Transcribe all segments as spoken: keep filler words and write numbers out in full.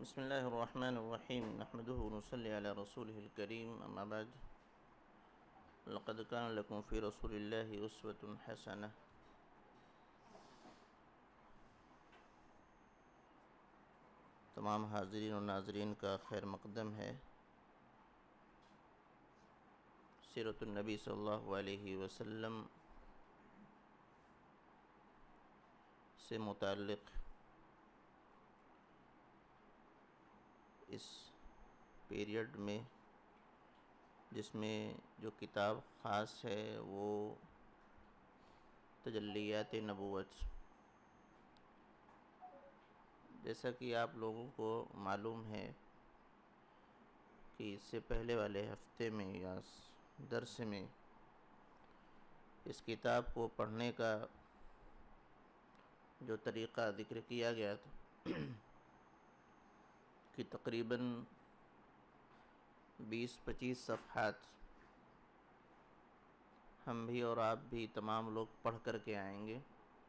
بسم الله الرحمن الرحيم نحمده ونصلي على رسوله الكريم أما بعد لقد كان لكم في رسول الله أسوة حسنة تمام حاضرین و ناظرین کا خیر مقدم ہے۔ سیرت النبی صلی اللہ علیہ وسلم سے متعلق اس پیریڈ میں جس میں جو کتاب خاص ہے وہ تجلیات نبوت، جیسا کہ آپ لوگوں کو معلوم ہے کہ اس سے پہلے والے ہفتے میں یا درس میں اس کتاب کو پڑھنے کا جو طریقہ ذکر کیا گیا تھا کہ تقریباً بیس پچیس صفحات ہم بھی اور آپ بھی تمام لوگ پڑھ کر کے آئیں گے،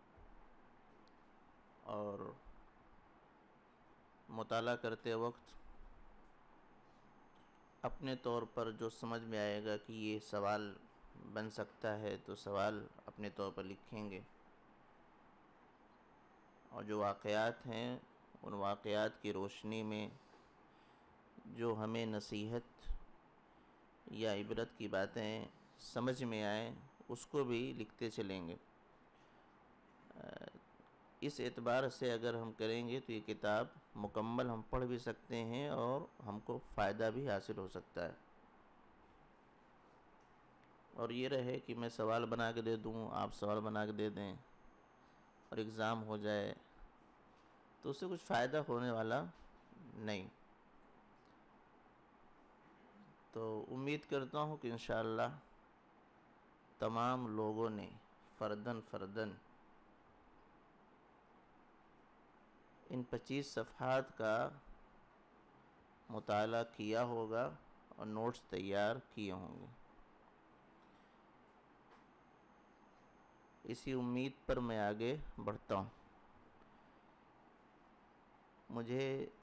اور مطالعہ کرتے وقت اپنے طور پر جو سمجھ میں آئے گا کہ یہ سوال بن سکتا ہے تو سوال اپنے طور پر لکھیں گے، اور جو واقعات ہیں ان واقعات کی روشنی میں جو ہمیں نصیحت یا عبرت کی باتیں سمجھ میں آئیں اس کو بھی لکھتے چلیں گے۔ اس اعتبار سے اگر ہم کریں گے تو یہ کتاب مکمل ہم پڑھ بھی سکتے ہیں اور ہم کو فائدہ بھی حاصل ہو سکتا ہے۔ اور یہ رہے کہ میں سوال بنا کے دے دوں، آپ سوال بنا کے دے دیں اور ایگزام ہو جائے تو اس سے کچھ فائدہ ہونے والا نہیں۔ تو امید کرتا ہوں کہ انشاءاللہ تمام لوگوں نے فرداً فرداً ان پچیس صفحات کا مطالعہ کیا ہوگا اور نوٹس تیار کیے ہوں گے۔ اسی امید پر میں آگے بڑھتا ہوں۔ مجھے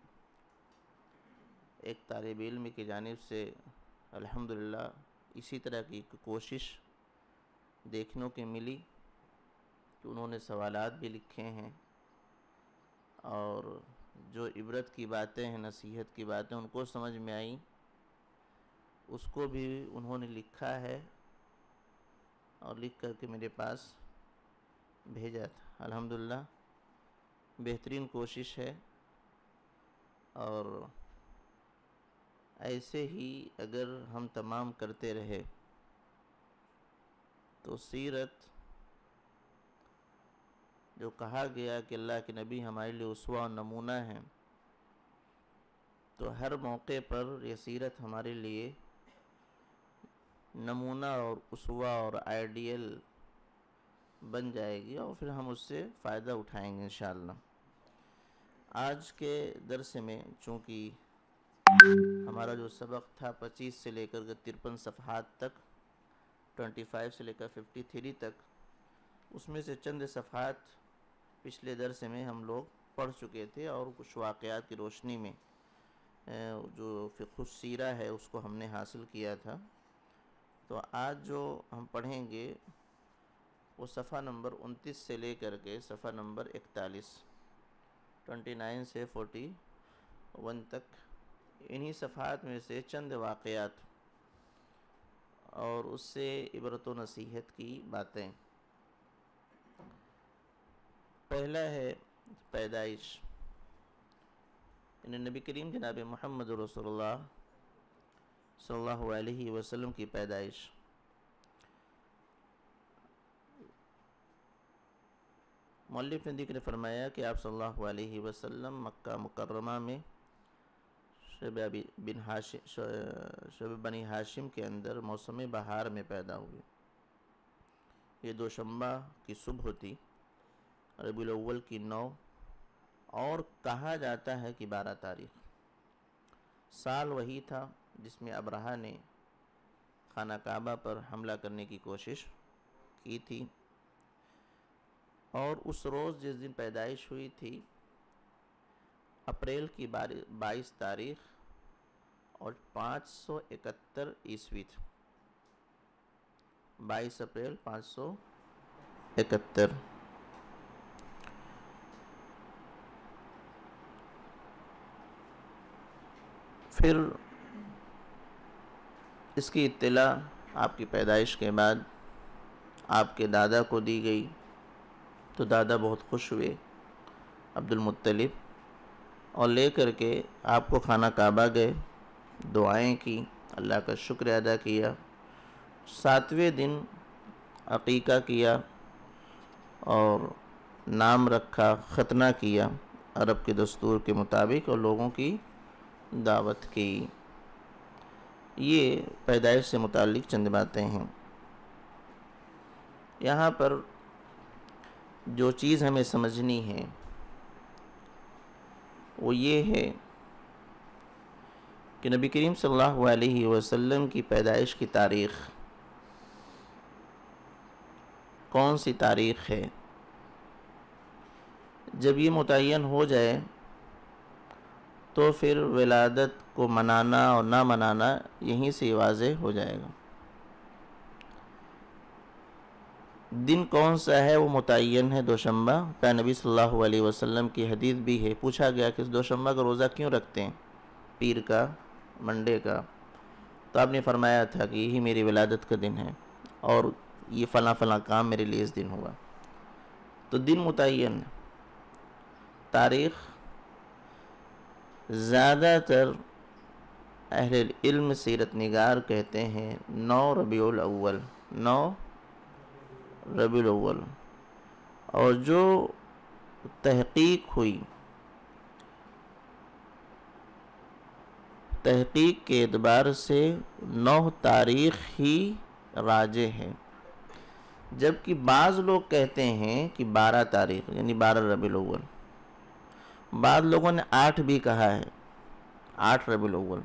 ایک طالب علم کی جانب سے الحمدللہ اسی طرح کی ایک کوشش دیکھنے کو ملی کہ انہوں نے سوالات بھی لکھے ہیں اور جو عبرت کی باتیں ہیں، نصیحت کی باتیں ان کو سمجھ میں آئیں، اس کو بھی انہوں نے لکھا ہے اور لکھ کر کے میرے پاس بھیجا تھا۔ الحمدللہ بہترین کوشش ہے، اور ایسے ہی اگر ہم تمام کرتے رہے تو سیرت جو کہا گیا کہ اللہ کے نبی ہمارے لیے اسوہ و نمونہ ہیں، تو ہر موقع پر یہ سیرت ہمارے لیے نمونہ اور اسوہ اور آئیڈیل بن جائے گی، اور پھر ہم اس سے فائدہ اٹھائیں گے انشاءاللہ۔ آج کے درس میں چونکہ ہمارا جو سبق تھا پچیس سے لے کر کے ترپن صفحات تک، ٹوئنٹی فائیو سے لے کر ففٹی تھری تک، اس میں سے چند صفحات پچھلے درس میں ہم لوگ پڑھ چکے تھے اور کچھ واقعات کی روشنی میں جو فقہ السیرہ ہے اس کو ہم نے حاصل کیا تھا۔ تو آج جو ہم پڑھیں گے وہ صفحہ نمبر انتیس سے لے کر کے صفحہ نمبر اکتالیس، ٹوئنٹی نائن سے فورٹی ون تک، انہی صفحات میں سے چند واقعات اور اس سے عبرت و نصیحت کی باتیں۔ پہلا ہے پیدائش، یعنی نبی کریم جناب محمد رسول اللہ صلی اللہ علیہ وسلم کی پیدائش۔ مؤلف نے ذکر فرمایا کہ آپ صلی اللہ علیہ وسلم مکہ مکرمہ میں شعبہ بن ہاشم شعبہ بنی ہاشم کے اندر موسم بہار میں پیدا ہوئے۔ یہ دوشنبہ کی صبح تھی، ربیع الاول کی نو، اور کہا جاتا ہے کہ بارہ تاریخ۔ سال وہی تھا جس میں ابرہہ نے خانہ کعبہ پر حملہ کرنے کی کوشش کی تھی، اور اس روز جس دن پیدائش ہوئی تھی اپریل کی بائیس تاریخ اور پانچ سو اکہتر عیسوی تھی. بائیس اپریل پانچ سو اکہتر. پھر اس کی اطلاع آپ کی پیدائش کے بعد آپ کے دادا کو دی گئی تو دادا بہت خوش ہوئے عبد المطلب، اور لے کر کے آپ کو خانہ کعبہ گئے، دعائیں کی، اللہ کا شکر ادا کیا. ساتویں دن عقیقہ کیا اور نام رکھا، ختنہ کیا عرب کے دستور کے مطابق، اور لوگوں کی دعوت کی. یہ پیدائش سے متعلق چند باتیں ہیں. یہاں پر جو چیز ہمیں سمجھنی ہے وہ یہ ہے کہ نبی کریم صلی اللہ علیہ وسلم کی پیدائش کی تاریخ کون سی تاریخ ہے. جب یہ متعین ہو جائے تو پھر ولادت کو منانا اور نہ منانا یہیں سے واضح ہو جائے گا. دن کون سا ہے وہ متعین ہے دوشنبہ. پیر نبی صلی اللہ علیہ وسلم کی حدیث بھی ہے. پوچھا گیا کہ اس دوشنبہ کا روزہ کیوں رکھتے ہیں، پیر کا، منڈے کا؟ تو آپ نے فرمایا تھا کہ یہی میری ولادت کا دن ہے اور یہ فلاں فلاں کام میرے لیے اس دن ہوا. تو دن متعین ہے. تاریخ زیادہ تر اہل علم سیرت نگار کہتے ہیں نو ربیع الاول، نو ربیع الاول. اور جو تحقیق ہوئی، تحقیق کے اعتبار سے نو تاریخ ہی راجح ہے، جبکہ بعض لوگ کہتے ہیں کہ بارہ تاریخ یعنی بارہ ربیع الاول. بعض لوگوں نے آٹھ بھی کہا ہے، آٹھ ربیع الاول.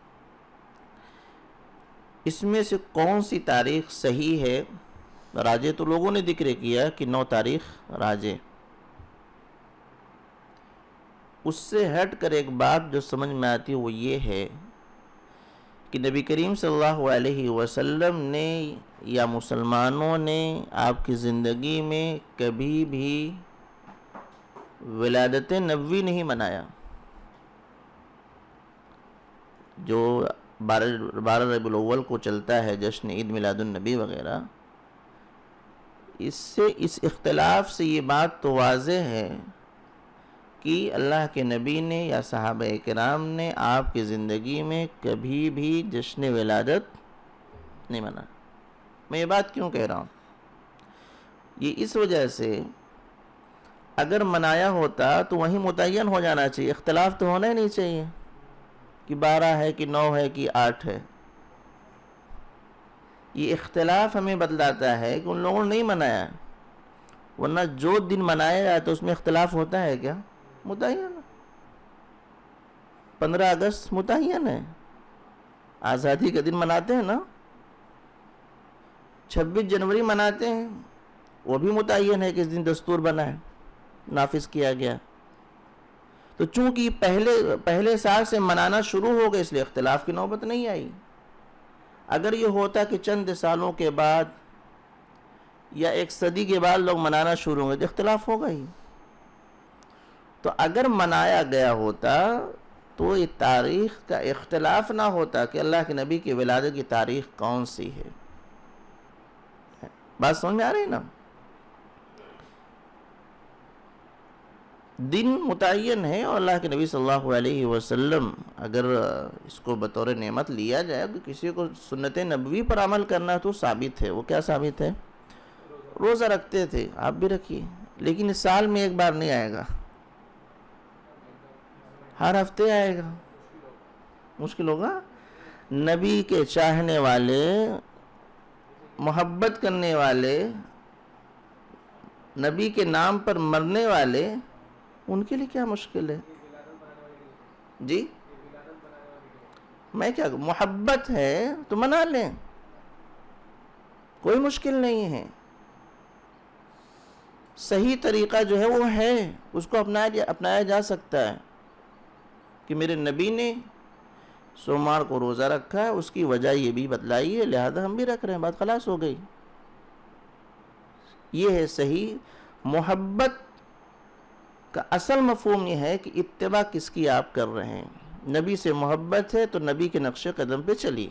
اس میں سے کون سی تاریخ صحیح ہے راجے؟ تو لوگوں نے ذکر کیا کہ نو تاریخ راجے. اس سے ہٹ کر ایک بات جو سمجھ میں آتی ہے وہ یہ ہے کہ نبی کریم صلی اللہ علیہ وسلم نے یا مسلمانوں نے آپ کی زندگی میں کبھی بھی ولادت نبوی نہیں منایا. جو بارہ ربیع الاول کو چلتا ہے جشن عید میلاد النبی وغیرہ، اس سے اس اختلاف سے یہ بات تو واضح ہے کہ اللہ کے نبی نے یا صحابہ کرام نے آپ کی زندگی میں کبھی بھی جشن ولادت نہیں منایا. میں یہ بات کیوں کہہ رہا ہوں؟ یہ اس وجہ سے اگر منایا ہوتا تو وہیں متعین ہو جانا چاہیے. اختلاف تو ہونا ہی نہیں چاہیے کہ بارہ ہے کہ نو ہے کہ آٹھ ہے. یہ اختلاف ہمیں بتلاتا ہے کہ ان لوگوں نے نہیں منایا، ورنہ جو دن منایا جاتا اس میں اختلاف ہوتا ہے کیا؟ متعین. پندرہ اگست متعین ہے، آزادی کا دن مناتے ہیں نا. چھبیس جنوری مناتے ہیں، وہ بھی متعین ہے کہ اس دن دستور بنا ہے، نافذ کیا گیا. تو چونکہ پہلے پہلے سال سے منانا شروع ہو گئے اس لیے اختلاف کی نوبت نہیں آئی. اگر یہ ہوتا کہ چند سالوں کے بعد یا ایک صدی کے بعد لوگ منانا شروع ہوں گے تو اختلاف ہوگا ہی. تو اگر منایا گیا ہوتا تو یہ تاریخ کا اختلاف نہ ہوتا کہ اللہ کے نبی کی ولادت کی تاریخ کون سی ہے. بات سمجھ میں آ رہی ہے نا؟ دن متعین ہے اور اللہ کے نبی صلی اللہ علیہ وسلم اگر اس کو بطور نعمت لیا جائے کہ کسی کو سنت نبوی پر عمل کرنا تو ثابت ہے. وہ کیا ثابت ہے؟ روزہ رکھتے تھے، آپ بھی رکھیے، لیکن اس سال میں ایک بار نہیں آئے گا، ہر ہفتے آئے گا. مشکل ہوگا. نبی کے چاہنے والے، محبت کرنے والے، نبی کے نام پر مرنے والے، ان کے لیے کیا مشکل ہے؟ جی میں کیا، محبت ہے تو منا لیں، کوئی مشکل نہیں ہے. صحیح طریقہ جو ہے وہ ہے، اس کو اپنایا اپنایا جا سکتا ہے. کہ میرے نبی نے سوموار کو روزہ رکھا ہے، اس کی وجہ یہ بھی بتلائی ہے، لہذا ہم بھی رکھ رہے ہیں، بات خلاص ہو گئی۔ یہ ہے صحیح محبت کا اصل مفہوم یہ ہے کہ اتباع کس کی آپ کر رہے ہیں۔ نبی سے محبت ہے تو نبی کے نقش قدم پہ چلیے،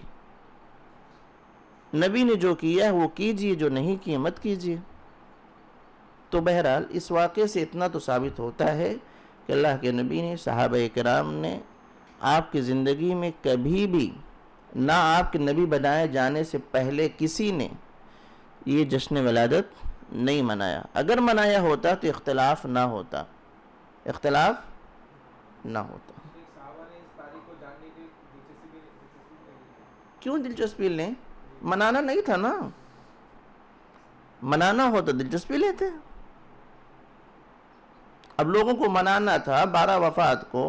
نبی نے جو کیا ہے وہ کیجئے، جو نہیں کیا مت کیجئے۔ تو بہرحال اس واقعے سے اتنا تو ثابت ہوتا ہے کہ اللہ کے نبی نے، صحابہ کرام نے آپ کی زندگی میں کبھی بھی نہ آپ کے نبی بنائے جانے سے پہلے کسی نے یہ جشن ولادت نہیں منایا۔ اگر منایا ہوتا تو اختلاف نہ ہوتا، اختلاف نہ ہوتا۔ کیوں دلچسپی لیں؟ منانا نہیں تھا نا، منانا ہوتا دلچسپی لیتے۔ اب لوگوں کو منانا تھا بارہ وفات کو،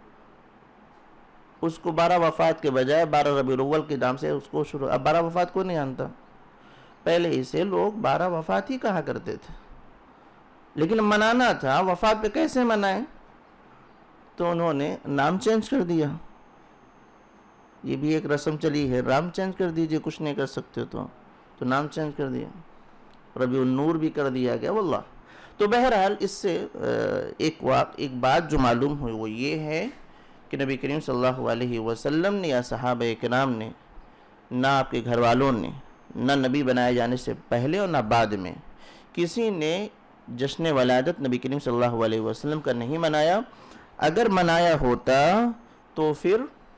اس کو بارہ وفات کے بجائے بارہ ربیع الاول کے نام سے اس کو شروع، اب بارہ وفات کو نہیں آنتا، پہلے اسے لوگ بارہ وفات ہی کہا کرتے تھے، لیکن منانا تھا وفات پہ کیسے منائیں؟ تو انہوں نے نام چینج کر دیا۔ یہ بھی ایک رسم چلی ہے، نام چینج کر دیجئے، کچھ نہیں کر سکتے تو تو نام چینج کر دیا، ربیع النور بھی کر دیا گیا واللہ۔ تو بہرحال اس سے ایک واقع ایک بات جو معلوم ہوئی وہ یہ ہے کہ نبی کریم صلی اللہ علیہ وسلم نے یا صحابہ کرام نے، نہ آپ کے گھر والوں نے، نہ نبی بنائے جانے سے پہلے اور نہ بعد میں کسی نے جشن ولادت نبی کریم صلی اللہ علیہ وسلم کا نہیں منایا۔ اگر منایا ہوتا تو پھر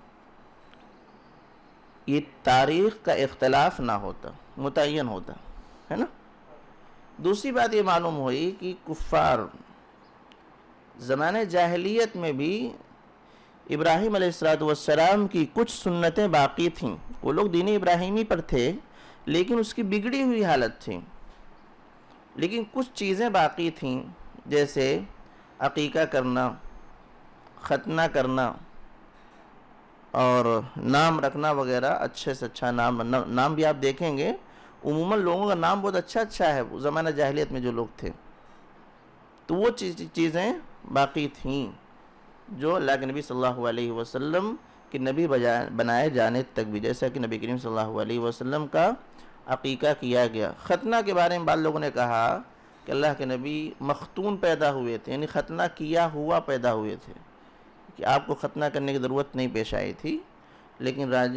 یہ تاریخ کا اختلاف نہ ہوتا، متعین ہوتا ہے نا۔ دوسری بات یہ معلوم ہوئی کہ کفار زمانہ جاہلیت میں بھی ابراہیم علیہ السلام کی کچھ سنتیں باقی تھیں، وہ لوگ دین ابراہیمی پر تھے لیکن اس کی بگڑی ہوئی حالت تھی، لیکن کچھ چیزیں باقی تھیں جیسے عقیقہ کرنا، ختنہ کرنا اور نام رکھنا وغیرہ، اچھے سے اچھا نام نام بھی آپ دیکھیں گے عموماً لوگوں کا نام بہت اچھا اچھا ہے زمانہ جاہلیت میں جو لوگ تھے، تو وہ چیزیں باقی تھیں جو اللہ کے نبی صلی اللہ علیہ وسلم کے نبی بنائے جانے تک بھی، جیسا کہ نبی کریم صلی اللہ علیہ وسلم کا عقیقہ کیا گیا۔ ختنہ کے بارے میں بعض لوگوں نے کہا کہ اللہ کے نبی مختون پیدا ہوئے تھے، یعنی ختنہ کیا ہوا پیدا ہوئے تھے، کہ آپ کو ختنہ کرنے کی ضرورت نہیں پیش آئی تھی، لیکن راج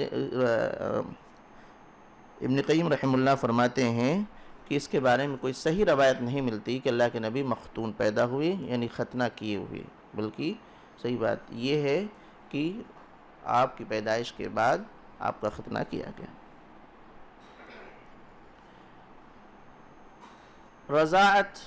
ابن قیم رحمہ اللہ فرماتے ہیں کہ اس کے بارے میں کوئی صحیح روایت نہیں ملتی کہ اللہ کے نبی مختون پیدا ہوئے یعنی ختنہ کیے ہوئے، بلکہ صحیح بات یہ ہے کہ آپ کی پیدائش کے بعد آپ کا ختنہ کیا گیا۔ رضاعت،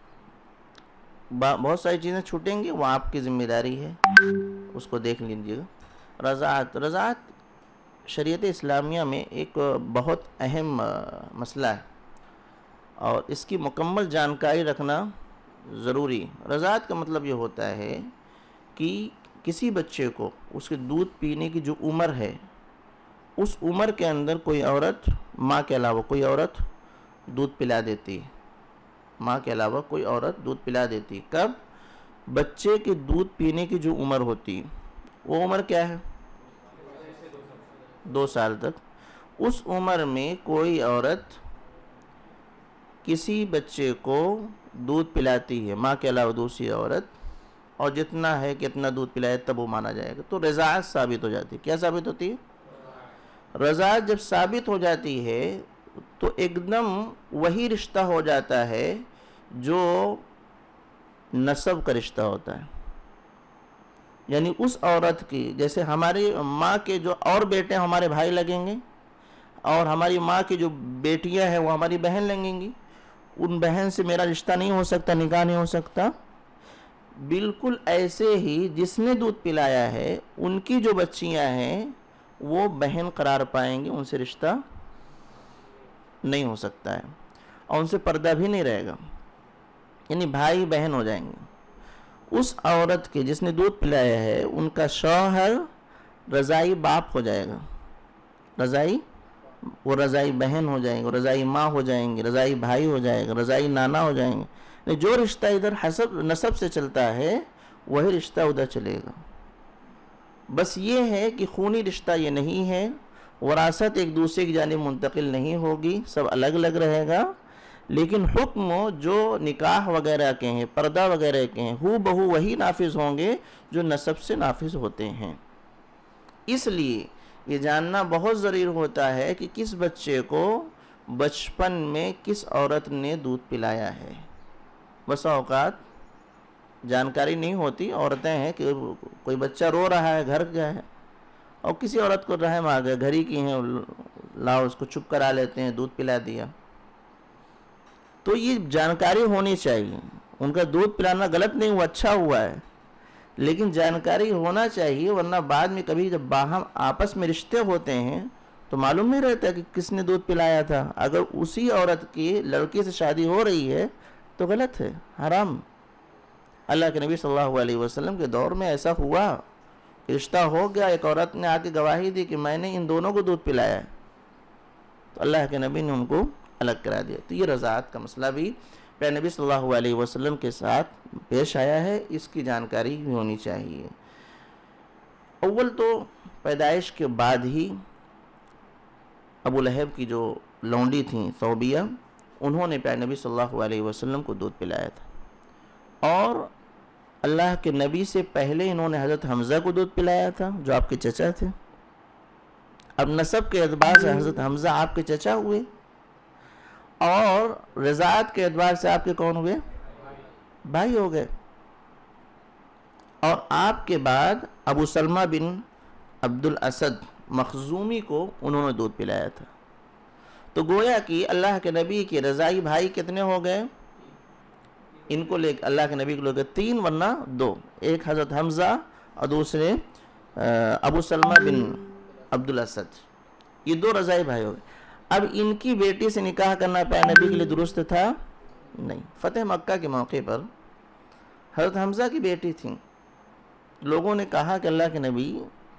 بہت ساری چیزیں چھوٹیں گی، وہ آپ کی ذمہ داری ہے، اس کو دیکھ لیجیے گا۔ رضاعت رضاعت شریعت اسلامیہ میں ایک بہت اہم مسئلہ ہے اور اس کی مکمل جانکاری رکھنا ضروری۔ رضاعت کا مطلب یہ ہوتا ہے کہ کسی بچے کو اس کے دودھ پینے کی جو عمر ہے، اس عمر کے اندر کوئی عورت، ماں کے علاوہ کوئی عورت دودھ پلا دیتی ہے، ماں کے علاوہ کوئی عورت دودھ پلا دیتی۔ کب؟ بچے کے دودھ پینے کی جو عمر ہوتی، وہ عمر کیا ہے؟ دو سال تک۔ اس عمر میں کوئی عورت کسی بچے کو دودھ پلاتی ہے، ماں کے علاوہ دوسری عورت، اور جتنا ہے کتنا دودھ پلائے تب وہ مانا جائے گا، تو رضاعت ثابت ہو جاتی ہے۔ کیا ثابت ہوتی ہے؟ رضاعت جب ثابت ہو جاتی ہے تو ایک دم وہی رشتہ ہو جاتا ہے جو نسب کا رشتہ ہوتا ہے، یعنی اس عورت کی، جیسے ہماری ماں کے جو اور بیٹے ہمارے بھائی لگیں گے اور ہماری ماں کی جو بیٹیاں ہیں وہ ہماری بہن لگیں گی، ان بہن سے میرا رشتہ نہیں ہو سکتا، نکاح نہیں ہو سکتا۔ بالکل ایسے ہی جس نے دودھ پلایا ہے ان کی جو بچیاں ہیں وہ بہن قرار پائیں گی، ان سے رشتہ نہیں ہو سکتا ہے اور ان سے پردہ بھی نہیں رہے گا، یعنی بھائی بہن ہو جائیں گے۔ اس عورت کے جس نے دودھ پلایا ہے ان کا شوہر رضائی باپ ہو جائے گا، رضائی وہ رضائی بہن ہو جائیں گے، رضائی ماں ہو جائیں گے، رضائی بھائی ہو جائے گا، رضائی نانا ہو جائیں گے۔ جو رشتہ ادھر حسب نسب سے چلتا ہے وہی رشتہ ادھر چلے گا۔ بس یہ ہے کہ خونی رشتہ یہ نہیں ہے، وراثت ایک دوسرے کی جانب منتقل نہیں ہوگی، سب الگ الگ رہے گا، لیکن حکم جو نکاح وغیرہ کے ہیں، پردہ وغیرہ کے ہیں، ہو بہو وہی نافذ ہوں گے جو نسب سے نافذ ہوتے ہیں۔ اس لیے یہ جاننا بہت ضروری ہوتا ہے کہ کس بچے کو بچپن میں کس عورت نے دودھ پلایا ہے۔ بسا اوقات جانکاری نہیں ہوتی، عورتیں ہیں کہ کوئی بچہ رو رہا ہے، گھر گیا ہے، اور کسی عورت کو رحم آ گیا، گھر ہی کی ہیں، لاؤ اس کو چپ کرا لیتے ہیں، دودھ پلا دیا۔ تو یہ جانکاری ہونی چاہیے، ان کا دودھ پلانا غلط نہیں ہوا، اچھا ہوا ہے، لیکن جانکاری ہونا چاہیے، ورنہ بعد میں کبھی جب باہم آپس میں رشتے ہوتے ہیں تو معلوم نہیں رہتا کہ کس نے دودھ پلایا تھا۔ اگر اسی عورت کی لڑکی سے شادی ہو رہی ہے تو غلط ہے، حرام۔ اللہ کے نبی صلی اللہ علیہ وسلم کے دور میں ایسا ہوا، رشتہ ہو گیا، ایک عورت نے آ کے گواہی دی کہ میں نے ان دونوں کو دودھ پلایا ہے، تو اللہ کے نبی نے ان کو الگ کرا دیا۔ تو یہ رضاعت کا مسئلہ بھی پیارے نبی صلی اللہ علیہ وسلم کے ساتھ پیش آیا ہے، اس کی جانکاری بھی ہونی چاہیے۔ اول تو پیدائش کے بعد ہی ابو لہب کی جو لونڈی تھیں ثوبیہ، انہوں نے پیارے نبی صلی اللہ علیہ وسلم کو دودھ پلایا تھا، اور اللہ کے نبی سے پہلے انہوں نے حضرت حمزہ کو دودھ پلایا تھا جو آپ کے چچا تھے۔ اب نسب کے اعتبار سے حضرت حمزہ آپ کے چچا ہوئے، اور رضاعت کے اعتبار سے آپ کے کون ہوئے؟ بھائی ہو گئے۔ اور آپ کے بعد ابو سلمہ بن عبد الاسد مخزومی کو انہوں نے دودھ پلایا تھا۔ تو گویا کہ اللہ کے نبی کے رضائی بھائی کتنے ہو گئے؟ ان کو لے اللہ کے نبی کو لے کے تین، ورنہ دو، ایک حضرت حمزہ اور دوسرے ابو سلمہ بن عبد الاسد، یہ دو رضائی بھائی ہو گئے۔ اب ان کی بیٹی سے نکاح کرنا پیارے نبی کے لیے درست تھا؟ نہیں۔ فتح مکہ کے موقع پر حضرت حمزہ کی بیٹی تھیں، لوگوں نے کہا کہ اللہ کے نبی،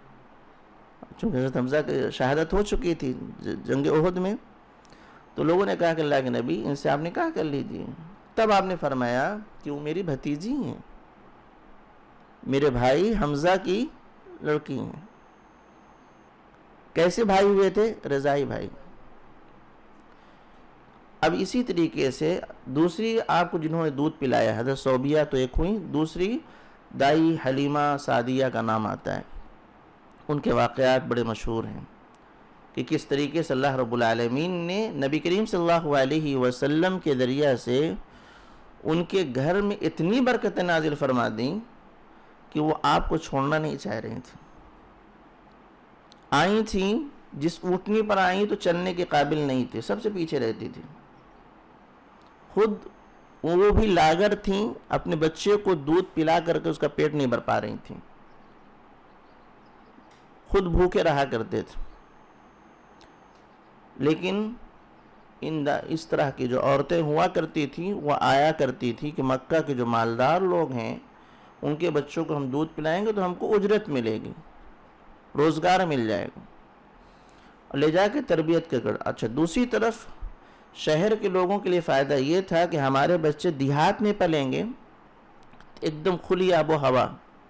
چونکہ حضرت حمزہ کی شہادت ہو چکی تھی جنگ احد میں، تو لوگوں نے کہا کہ اللہ کے نبی ان سے آپ نکاح کر لیجیے۔ تب آپ نے فرمایا کہ وہ میری بھتیجی ہیں، میرے بھائی حمزہ کی لڑکی ہیں۔ کیسے بھائی ہوئے تھے؟ رضائی بھائی۔ اب اسی طریقے سے دوسری آپ کو جنہوں نے دودھ پلایا حضرت ثوبیہ تو ایک ہوئی، دوسری دائی حلیمہ سعدیہ کا نام آتا ہے۔ ان کے واقعات بڑے مشہور ہیں کہ کس طریقے سے اللہ رب العالمین نے نبی کریم صلی اللہ علیہ وسلم کے ذریعہ سے ان کے گھر میں اتنی برکتیں نازل فرما دیں کہ وہ آپ کو چھوڑنا نہیں چاہ رہی تھیں۔ آئی تھیں، جس اونٹنی پر آئیں تو چلنے کے قابل نہیں تھے، سب سے پیچھے رہتی تھی، خود وہ بھی لاغر تھیں، اپنے بچے کو دودھ پلا کر کے اس کا پیٹ نہیں بھر پا رہی تھیں، خود بھوکے رہا کرتے تھے۔ لیکن ان اس طرح کی جو عورتیں ہوا کرتی تھیں وہ آیا کرتی تھی کہ مکہ کے جو مالدار لوگ ہیں ان کے بچوں کو ہم دودھ پلائیں گے تو ہم کو اجرت ملے گی، روزگار مل جائے گا، اور لے جا کے تربیت کر۔ اچھا، دوسری طرف شہر کے لوگوں کے لیے فائدہ یہ تھا کہ ہمارے بچے دیہات میں پلیں گے، ایک دم کھلی آب و ہوا،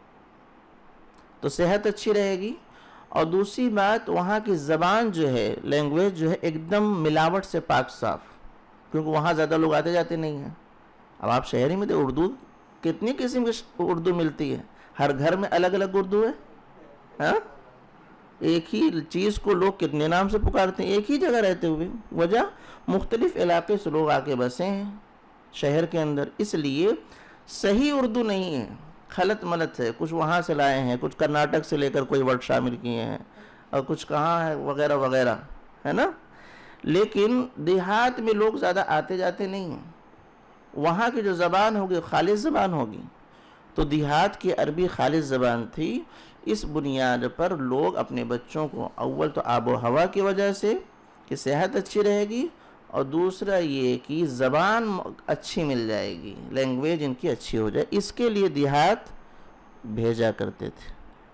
تو صحت اچھی رہے گی، اور دوسری بات وہاں کی زبان جو ہے، لینگویج جو ہے، ایک دم ملاوٹ سے پاک صاف، کیونکہ وہاں زیادہ لوگ آتے جاتے نہیں ہیں۔ اب آپ شہری میں تو اردو کتنی قسم کی اردو ملتی ہے، ہر گھر میں الگ الگ اردو ہے، ہاں، ایک ہی چیز کو لوگ کتنے نام سے پکارتے ہیں ایک ہی جگہ رہتے ہوئے، وجہ مختلف علاقے سے لوگ آ کے بسے ہیں شہر کے اندر، اس لیے صحیح اردو نہیں ہے، خلط ملط ہے، کچھ وہاں سے لائے ہیں، کچھ کرناٹک سے لے کر کوئی ورڈ شامل کیے ہیں، اور کچھ کہاں ہے وغیرہ وغیرہ، ہے نا۔ لیکن دیہات میں لوگ زیادہ آتے جاتے نہیں ہیں، وہاں کی جو زبان ہوگی خالص زبان ہوگی، تو دیہات کی عربی خالص زبان تھی۔ اس بنیاد پر لوگ اپنے بچوں کو اول تو آب و ہوا کی وجہ سے کہ صحت اچھی رہے گی، اور دوسرا یہ کہ زبان اچھی مل جائے گی، لینگویج ان کی اچھی ہو جائے، اس کے لیے دیہات بھیجا کرتے تھے،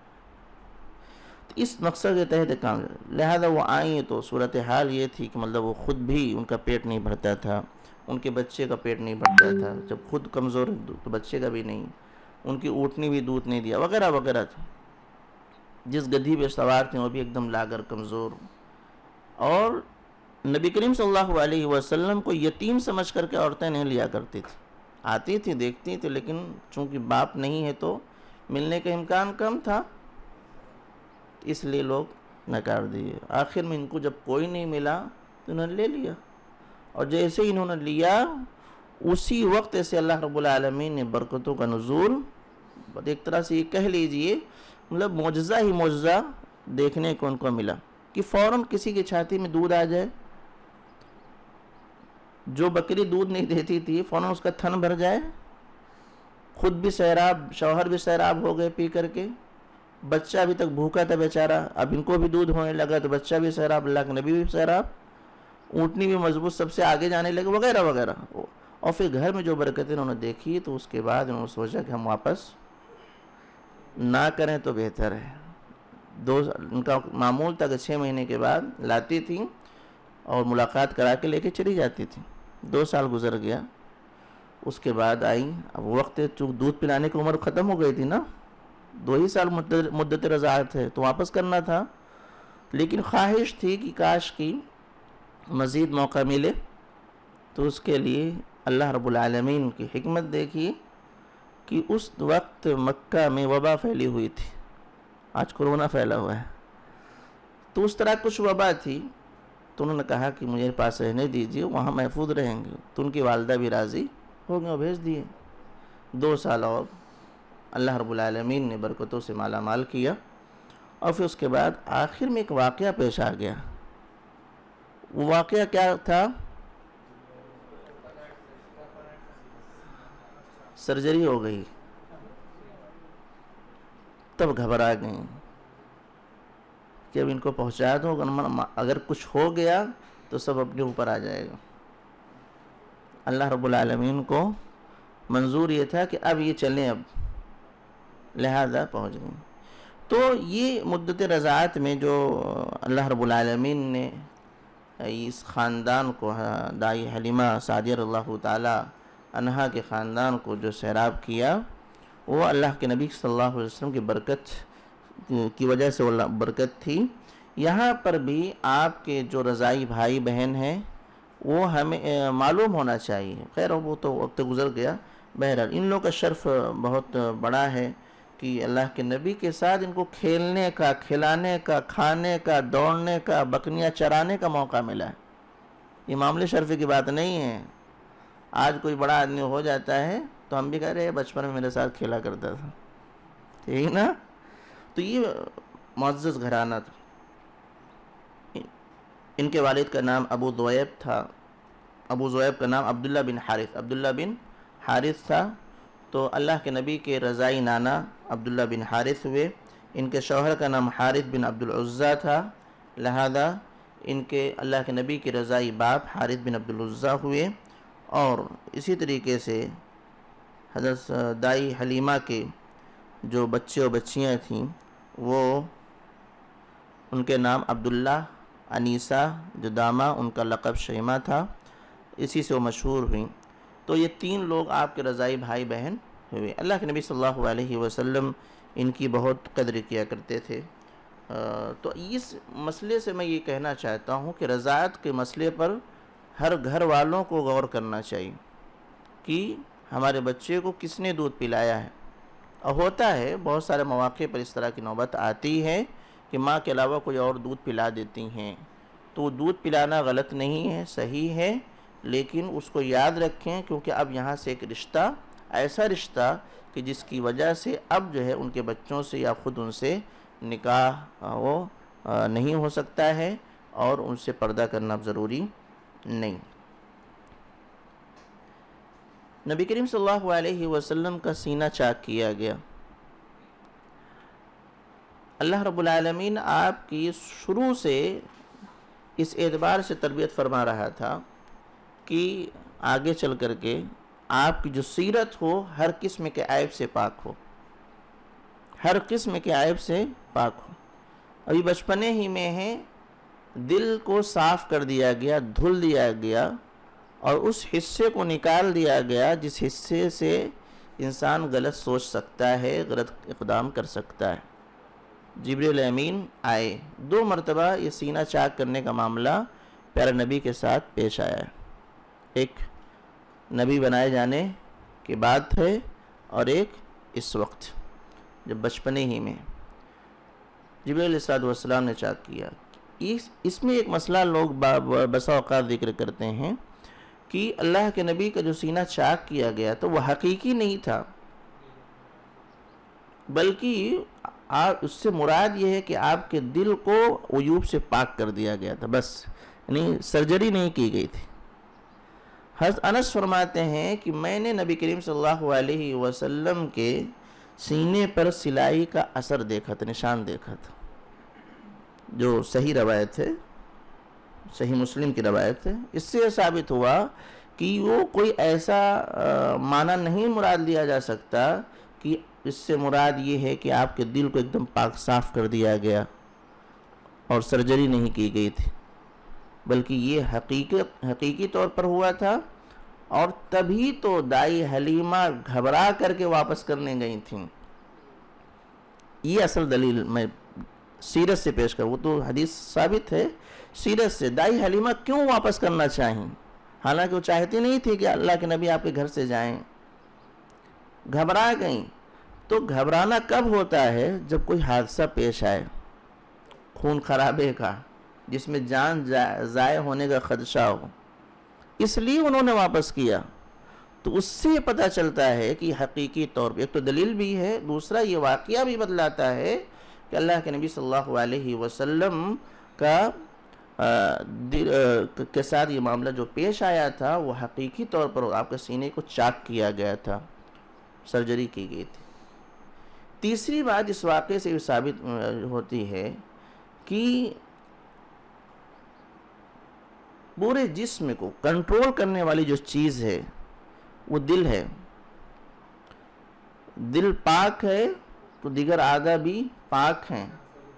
اس مقصد کے تحت کام، لہذا وہ آئیں تو صورتحال یہ تھی کہ مطلب وہ خود بھی ان کا پیٹ نہیں بھرتا تھا، ان کے بچے کا پیٹ نہیں بھرتا تھا، جب خود کمزور تو بچے کا بھی نہیں، ان کی اونٹنی بھی دودھ نہیں دیا وغیرہ وغیرہ تھا۔ جس گدھی پہ سوار تھیں وہ بھی ایک دم لاغر کمزور، اور نبی کریم صلی اللہ علیہ وسلم کو یتیم سمجھ کر کے عورتیں نہیں لیا کرتی تھی، آتی تھی دیکھتی تھی، لیکن چونکہ باپ نہیں ہے تو ملنے کا امکان کم تھا، اس لیے لوگ نکار دیے۔ آخر میں ان کو جب کوئی نہیں ملا تو انہوں نے لے لیا، اور جیسے ہی انہوں نے لیا اسی وقت سے اللہ رب العالمین نے برکتوں کا نزول، ایک طرح سے یہ کہہ لیجئے مطلب معجزہ ہی معجزہ دیکھنے کو ان کو ملا کہ فوراً کسی کی چھاتی میں دودھ آ جائے، جو بکری دودھ نہیں دیتی تھی فوراً اس کا تھن بھر جائے، خود بھی سیراب، شوہر بھی سیراب ہو گئے پی کر کے، بچہ ابھی تک بھوکا تھا بیچارہ، اب ان کو بھی دودھ ہونے لگا تو بچہ بھی سیراب، اللہ کے نبی بھی سیراب، اونٹنی بھی مضبوط سب سے آگے جانے لگے وغیرہ وغیرہ۔ اور پھر گھر میں جو برکتیں انہوں نے دیکھی تو اس کے بعد انہوں نے سوچا کہ ہم واپس نہ کریں تو بہتر ہے۔ دو ان کا معمول تھا کہ چھ مہینے کے بعد لاتی تھیں اور ملاقات کرا کے لے کے چلی جاتی تھیں۔ دو سال گزر گیا، اس کے بعد آئیں، اب وقت چونکہ دودھ پلانے کی عمر ختم ہو گئی تھی نا، دو ہی سال مدت رضاعت ہے تو واپس کرنا تھا، لیکن خواہش تھی کہ کاش کی مزید موقع ملے، تو اس کے لیے اللہ رب العالمین کی حکمت دیکھیے کہ اس وقت مکہ میں وبا پھیلی ہوئی تھی، آج کرونا پھیلا ہوا ہے، تو اس طرح کچھ وبا تھی، تو انہوں نے کہا کہ مجھے پاس رہنے دیجیے، وہاں محفوظ رہیں گے، تو ان کی والدہ بھی راضی ہو گئے اور بھیج دیے۔ دو سال اور اللہ رب العالمین نے برکتوں سے مالا مال کیا، اور پھر اس کے بعد آخر میں ایک واقعہ پیش آ گیا۔ وہ واقعہ کیا تھا؟ سرجری ہو گئی، تب گھبرا گئیں کہ اب ان کو پہنچا دو، اگر کچھ ہو گیا تو سب اپنے اوپر آ جائے گا۔ اللہ رب العالمین کو منظور یہ تھا کہ اب یہ چلیں، اب لہذا پہنچ گئیں۔ تو یہ مدت رضاعت میں جو اللہ رب العالمین نے اس خاندان کو، دائی حلیمہ سعدیہ رضی اللہ تعالی عنہا کے خاندان کو جو سیراب کیا، وہ اللہ کے نبی صلی اللہ علیہ وسلم کی برکت کی وجہ سے وہ برکت تھی۔ یہاں پر بھی آپ کے جو رضائی بھائی بہن ہیں وہ ہمیں معلوم ہونا چاہیے، خیر وہ تو وقت گزر گیا، بہرحال ان لوگوں کا شرف بہت بڑا ہے کہ اللہ کے نبی کے ساتھ ان کو کھیلنے کا، کھلانے کا، کھانے کا، دوڑنے کا، بکریاں چرانے کا موقع ملا ہے۔ یہ معاملے شرف کی بات نہیں ہے۔ آج کوئی بڑا آدمی ہو جاتا ہے تو ہم بھی کہہ رہے ہیں بچپن میں میرے ساتھ کھیلا کرتا تھا، ٹھیک نا؟ تو یہ معزز گھرانہ تھا۔ ان کے والد کا نام ابو ذؤیب تھا، ابو ذؤیب کا نام عبداللہ بن حارث عبداللہ بن حارث تھا۔ تو اللہ کے نبی کے رضائی نانا عبداللہ بن حارث ہوئے، ان کے شوہر کا نام حارث بن عبد العزیٰ تھا، لہذا ان کے اللہ کے نبی کے رضائی باپ حارث بن عبد العزیٰ ہوئے، اور اسی طریقے سے حضرت دائی حلیمہ کے جو بچے و بچیاں تھیں وہ ان کے نام عبداللہ، انیسہ جو دامہ، ان کا لقب شیمہ تھا، اسی سے وہ مشہور ہوئیں۔ تو یہ تین لوگ آپ کے رضائی بھائی بہن ہوئے۔ اللہ کے نبی صلی اللہ علیہ وسلم ان کی بہت قدر کیا کرتے تھے۔ تو اس مسئلے سے میں یہ کہنا چاہتا ہوں کہ رضاعت کے مسئلے پر ہر گھر والوں کو غور کرنا چاہیے کہ ہمارے بچے کو کس نے دودھ پلایا ہے۔ اور ہوتا ہے بہت سارے مواقع پر اس طرح کی نوبت آتی ہے کہ ماں کے علاوہ کوئی اور دودھ پلا دیتی ہیں، تو دودھ پلانا غلط نہیں ہے، صحیح ہے، لیکن اس کو یاد رکھیں کیونکہ اب یہاں سے ایک رشتہ، ایسا رشتہ کہ جس کی وجہ سے اب جو ہے ان کے بچوں سے یا خود ان سے نکاح وہ نہیں ہو سکتا ہے، اور ان سے پردہ کرنا اب ضروری نہیں۔ نبی کریم صلی اللہ علیہ وسلم کا سینہ چاک کیا گیا۔ اللہ رب العالمین آپ کی شروع سے اس اعتبار سے تربیت فرما رہا تھا کہ آگے چل کر کے آپ کی جو سیرت ہو ہر قسم کے عیب سے پاک ہو، ہر قسم کے عیب سے پاک ہو۔ ابھی بچپنے ہی میں ہے، دل کو صاف کر دیا گیا، دھل دیا گیا، اور اس حصے کو نکال دیا گیا جس حصے سے انسان غلط سوچ سکتا ہے، غلط اقدام کر سکتا ہے۔ جبریل امین آئے، دو مرتبہ یہ سینہ چاک کرنے کا معاملہ پیارے نبی کے ساتھ پیش آیا ہے، ایک نبی بنائے جانے کے بعد ہے اور ایک اس وقت جب بچپنے ہی میں جبریل علیہ السلام نے چاک کیا۔ اس اس میں ایک مسئلہ لوگ بسا اوقات ذکر کرتے ہیں کہ اللہ کے نبی کا جو سینہ چاک کیا گیا تو وہ حقیقی نہیں تھا، بلکہ اس سے مراد یہ ہے کہ آپ کے دل کو عیوب سے پاک کر دیا گیا تھا، بس، یعنی سرجری نہیں کی گئی تھی۔ حضرت انس فرماتے ہیں کہ میں نے نبی کریم صلی اللہ علیہ وسلم کے سینے پر سلائی کا اثر دیکھا تھا، نشان دیکھا تھا، جو صحیح روایت ہے، صحیح مسلم کی روایت ہے۔ اس سے ثابت ہوا کہ وہ کوئی ایسا معنی نہیں مراد لیا جا سکتا کہ اس سے مراد یہ ہے کہ آپ کے دل کو ایک دم پاک صاف کر دیا گیا اور سرجری نہیں کی گئی تھی، بلکہ یہ حقیقت حقیقی طور پر ہوا تھا، اور تبھی تو دائی حلیمہ گھبرا کر کے واپس کرنے گئی تھیں۔ یہ اصل دلیل میں سیرت سے پیش کروں، وہ تو حدیث ثابت ہے، سیرت سے دائی حلیمہ کیوں واپس کرنا چاہیں؟ حالانکہ وہ چاہتی نہیں تھی کہ اللہ کے نبی آپ کے گھر سے جائیں، گھبرا گئیں۔ تو گھبرانا کب ہوتا ہے؟ جب کوئی حادثہ پیش آئے خون خرابے کا، جس میں جان ضائع ہونے کا خدشہ ہو، اس لیے انہوں نے واپس کیا۔ تو اس سے یہ پتہ چلتا ہے کہ حقیقی طور پر ایک تو دلیل بھی ہے، دوسرا یہ واقعہ بھی بتلاتا ہے کہ اللہ کے نبی صلی اللہ علیہ وسلم کا کے ساتھ یہ معاملہ جو پیش آیا تھا وہ حقیقی طور پر آپ کے سینے کو چاک کیا گیا تھا، سرجری کی گئی تھی۔ تیسری بات اس واقعے سے ثابت ہوتی ہے کہ پورے جسم کو کنٹرول کرنے والی جو چیز ہے وہ دل ہے۔ دل پاک ہے تو دیگر اعضاء بھی پاک ہیں،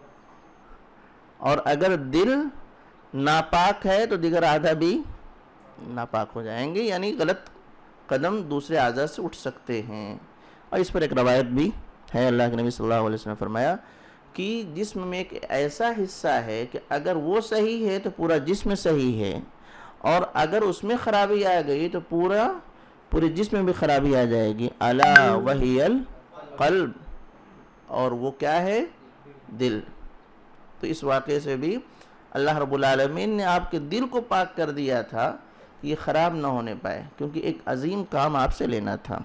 اور اگر دل ناپاک ہے تو دیگر اعضاء بھی ناپاک ہو جائیں گے، یعنی غلط قدم دوسرے اعضاء سے اٹھ سکتے ہیں۔ اور اس پر ایک روایت بھی ہے، اللہ کے نبی صلی اللہ علیہ وسلم نے فرمایا کہ جسم میں ایک ایسا حصہ ہے کہ اگر وہ صحیح ہے تو پورا جسم صحیح ہے، اور اگر اس میں خرابی آ گئی تو پورا پورے جسم میں بھی خرابی آ جائے گی۔ الا وہی القلب، اور وہ کیا ہے؟ دل۔ تو اس واقعے سے بھی اللہ رب العالمین نے آپ کے دل کو پاک کر دیا تھا کہ یہ خراب نہ ہونے پائے، کیونکہ ایک عظیم کام آپ سے لینا تھا۔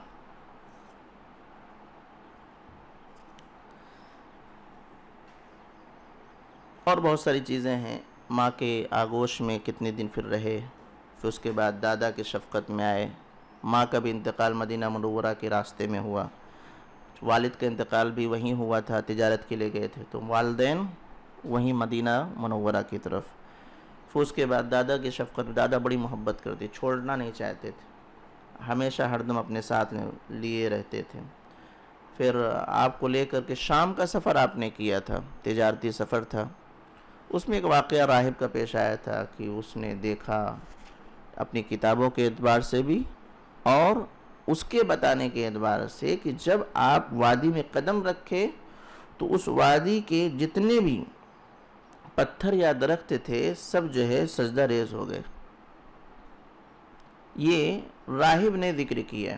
اور بہت ساری چیزیں ہیں، ماں کے آغوش میں کتنے دن پھر رہے، پھر اس کے بعد دادا کے شفقت میں آئے، ماں کا بھی انتقال مدینہ منورہ کے راستے میں ہوا، والد کا انتقال بھی وہیں ہوا تھا، تجارت کے لیے گئے تھے تو والدین وہیں مدینہ منورہ کی طرف۔ پھر اس کے بعد دادا کی شفقت، دادا بڑی محبت کرتے، چھوڑنا نہیں چاہتے تھے، ہمیشہ ہر دم اپنے ساتھ لیے رہتے تھے۔ پھر آپ کو لے کر کے شام کا سفر آپ نے کیا تھا، تجارتی سفر تھا، اس میں ایک واقعہ راہب کا پیش آیا تھا کہ اس نے دیکھا اپنی کتابوں کے اعتبار سے بھی اور اس کے بتانے کے اعتبار سے کہ جب آپ وادی میں قدم رکھے تو اس وادی کے جتنے بھی پتھر یا درخت تھے سب جو ہے سجدہ ریز ہو گئے۔ یہ راہب نے ذکر کیا۔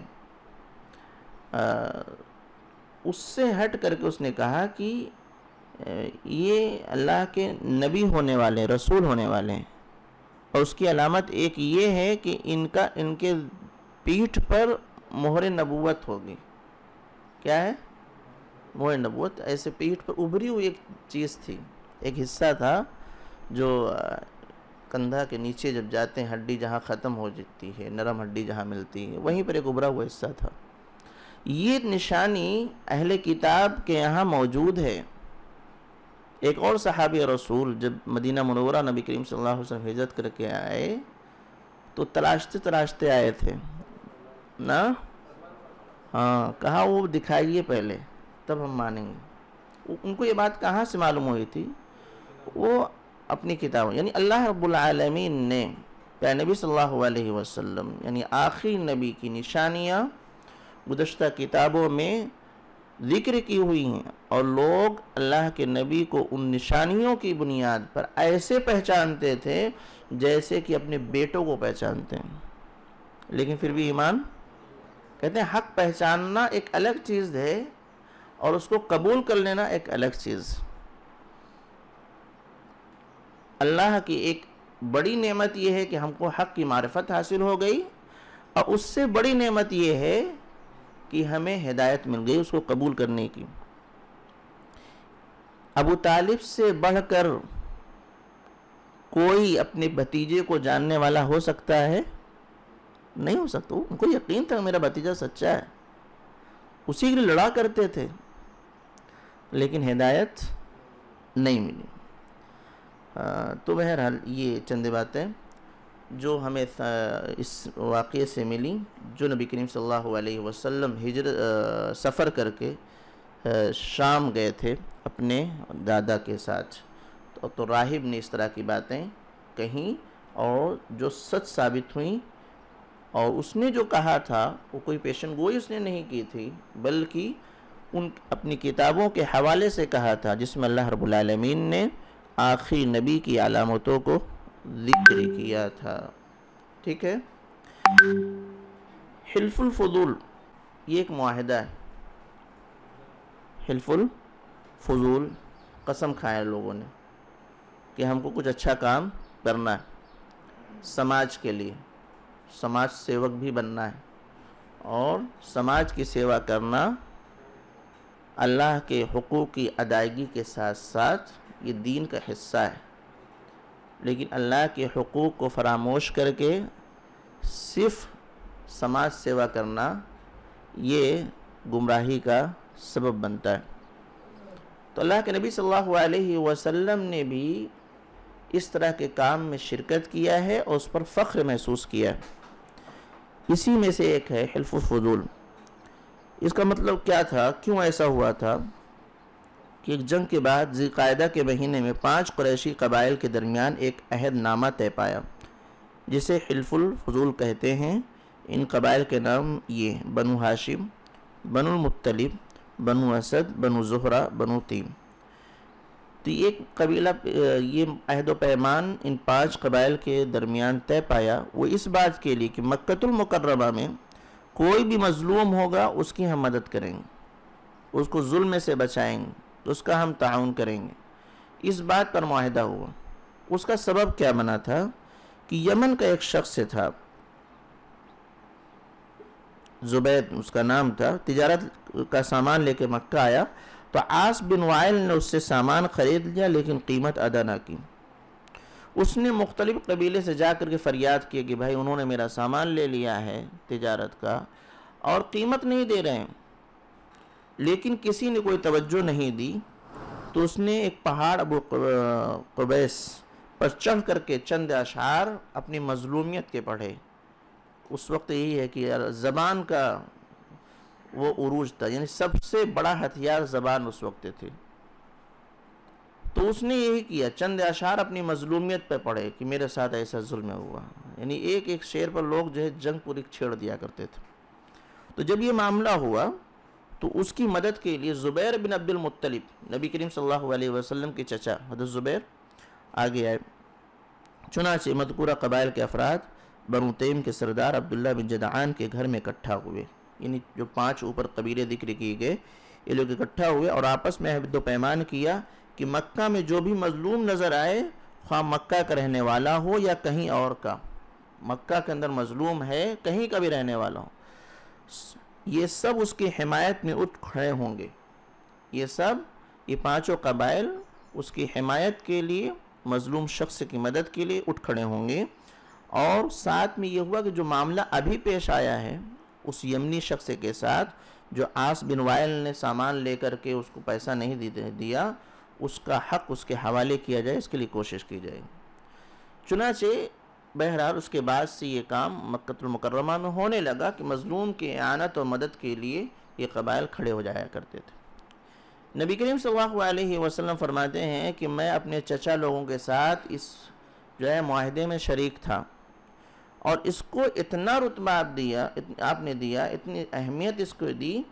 اس سے ہٹ کر کے اس نے کہا کہ یہ اللہ کے نبی ہونے والے ہیں، رسول ہونے والے ہیں، اور اس کی علامت ایک یہ ہے کہ ان کا ان کے پیٹھ پر مہر نبوت ہوگی۔ کیا ہے؟ مہر نبوت۔ ایسے پیٹھ پر ابھری ہوئی ایک چیز تھی، ایک حصہ تھا جو کندھا کے نیچے جب جاتے ہیں ہڈی جہاں ختم ہو جاتی ہے، نرم ہڈی جہاں ملتی ہے، وہیں پر ایک ابھرا ہوا حصہ تھا۔ یہ نشانی اہل کتاب کے یہاں موجود ہے۔ ایک اور صحابی رسول جب مدینہ منورہ نبی کریم صلی اللہ علیہ وسلم ہجرت کر کے آئے تو تلاشتے تلاشتے آئے تھے نا، ہاں کہا وہ دکھائیے پہلے تب ہم مانیں گے۔ ان کو یہ بات کہاں سے معلوم ہوئی تھی؟ وہ اپنی کتابوں، یعنی اللہ رب العالمین نے پیارے نبی صلی اللہ علیہ وسلم یعنی آخری نبی کی نشانیاں گزشتہ کتابوں میں ذکر کی ہوئی ہیں، اور لوگ اللہ کے نبی کو ان نشانیوں کی بنیاد پر ایسے پہچانتے تھے جیسے کہ اپنے بیٹوں کو پہچانتے ہیں، لیکن پھر بھی ایمان کہتے ہیں حق پہچاننا ایک الگ چیز ہے اور اس کو قبول کر لینا ایک الگ چیز۔ اللہ کی ایک بڑی نعمت یہ ہے کہ ہم کو حق کی معرفت حاصل ہو گئی، اور اس سے بڑی نعمت یہ ہے کہ ہمیں ہدایت مل گئی اس کو قبول کرنے کی۔ ابو طالب سے بڑھ کر کوئی اپنے بھتیجے کو جاننے والا ہو سکتا ہے؟ نہیں ہو سکتا۔ ان کو یقین تھا میرا بھتیجا سچا ہے، اسی کے لیے لڑا کرتے تھے، لیکن ہدایت نہیں ملی۔ تو بہرحال یہ چند باتیں جو ہمیں اس واقعے سے ملی، جو نبی کریم صلی اللہ علیہ وسلم ہجرت سفر کر کے شام گئے تھے اپنے دادا کے ساتھ، تو راہب نے اس طرح کی باتیں کہیں اور جو سچ ثابت ہوئیں، اور اس نے جو کہا تھا وہ کوئی پیشن گوئی اس نے نہیں کی تھی، بلکہ ان اپنی کتابوں کے حوالے سے کہا تھا جس میں اللہ رب العالمین نے آخری نبی کی علامتوں کو ذکر کیا تھا۔ ٹھیک ہے، حلف الفضول یہ ایک معاہدہ ہے۔ حلف الفضول، قسم کھایا لوگوں نے کہ ہم کو کچھ اچھا کام کرنا ہے، سماج کے لیے، سماج سیوک بھی بننا ہے، اور سماج کی سیوا کرنا اللہ کے حقوق کی ادائیگی کے ساتھ ساتھ یہ دین کا حصہ ہے، لیکن اللہ کے حقوق کو فراموش کر کے صرف سماج سیوا کرنا یہ گمراہی کا سبب بنتا ہے۔ تو اللہ کے نبی صلی اللہ علیہ وسلم نے بھی اس طرح کے کام میں شرکت کیا ہے اور اس پر فخر محسوس کیا ہے۔ اسی میں سے ایک ہے حلف الفضول۔ اس کا مطلب کیا تھا، کیوں ایسا ہوا تھا کہ ایک جنگ کے بعد ذی القعدہ کے مہینے میں پانچ قریشی قبائل کے درمیان ایک عہد نامہ طے پایا جسے حلف الفضول کہتے ہیں۔ ان قبائل کے نام یہ ہیں: بنو ہاشم، بنو المطلب، بنو اسد، بنو زہرہ، بنو تیم۔ تو ایک قبیلہ یہ عہد و پیمان ان پانچ قبائل کے درمیان طے پایا، وہ اس بات کے لیے کہ مکۃ المکرمہ میں کوئی بھی مظلوم ہوگا اس کی ہم مدد کریں گے، اس کو ظلم سے بچائیں گے، اس کا ہم تعاون کریں گے۔ اس بات پر معاہدہ ہوا۔ اس کا سبب کیا بنا تھا کہ یمن کا ایک شخص تھا، زبید اس کا نام تھا، تجارت کا سامان لے کے مکہ آیا تو عاص بن وائل نے اس سے سامان خرید لیا لیکن قیمت ادا نہ کی۔ اس نے مختلف قبیلے سے جا کر کے فریاد کیا کہ بھائی انہوں نے میرا سامان لے لیا ہے تجارت کا اور قیمت نہیں دے رہے ہیں، لیکن کسی نے کوئی توجہ نہیں دی۔ تو اس نے ایک پہاڑ ابو قبیس پر چڑھ کر کے چند اشعار اپنی مظلومیت کے پڑھے۔ اس وقت یہی ہے کہ زبان کا وہ عروج تھا، یعنی سب سے بڑا ہتھیار زبان اس وقت تھی۔ تو اس نے یہی کیا، چند اشعار اپنی مظلومیت پہ پڑھے کہ میرے ساتھ ایسا ظلم ہوا، یعنی ایک ایک شعر پر لوگ جو ہے جنگ پوری چھیڑ دیا کرتے تھے۔ تو جب یہ معاملہ ہوا تو اس کی مدد کے لیے زبیر بن عبد المطلب، نبی کریم صلی اللہ علیہ وسلم کے چچا حضرت زبیر آگے آئے۔ چنانچہ مذکورہ قبائل کے افراد بنو تیم کے سردار عبداللہ بن جدعان کے گھر میں اکٹھا ہوئے، یعنی جو پانچ اوپر قبیلے ذکر کیے گئے یہ لوگ اکٹھا ہوئے اور آپس میں عہد و پیمان کیا کہ مکہ میں جو بھی مظلوم نظر آئے، خواہ مکہ کا رہنے والا ہو یا کہیں اور کا، مکہ کے اندر مظلوم ہے کہیں کا بھی رہنے والا ہو، یہ سب اس کی حمایت میں اٹھ کھڑے ہوں گے۔ یہ سب یہ پانچوں قبائل اس کی حمایت کے لیے، مظلوم شخص کی مدد کے لیے اٹھ کھڑے ہوں گے۔ اور ساتھ میں یہ ہوا کہ جو معاملہ ابھی پیش آیا ہے اس یمنی شخص کے ساتھ جو عاص بن وائل نے سامان لے کر کے اس کو پیسہ نہیں دیا، اس کا حق اس کے حوالے کیا جائے، اس کے لیے کوشش کی جائے۔ چنانچہ بہرحال اس کے بعد سے یہ کام مکہ المکرمہ میں ہونے لگا کہ مظلوم کی اعانت اور مدد کے لیے یہ قبائل کھڑے ہو جایا کرتے تھے۔ نبی کریم صلی اللہ علیہ وسلم فرماتے ہیں کہ میں اپنے چچا لوگوں کے ساتھ اس جو ہے معاہدے میں شریک تھا، اور اس کو اتنا رتبہ آپ دیا آپ نے دیا اتنی اہمیت اس کو دی